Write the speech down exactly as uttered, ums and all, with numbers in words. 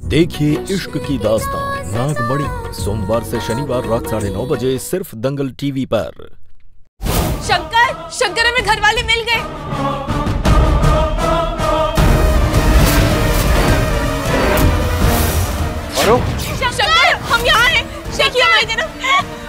देखिए इश्क की दास्तां नागमणि सोमवार से शनिवार रात साढ़े नौ बजे सिर्फ दंगल टीवी पर। शंकर, शंकर हमें घर वाले मिल गए। अरे शंकर, हम यहाँ हैं। देखिए हमारी तरफ।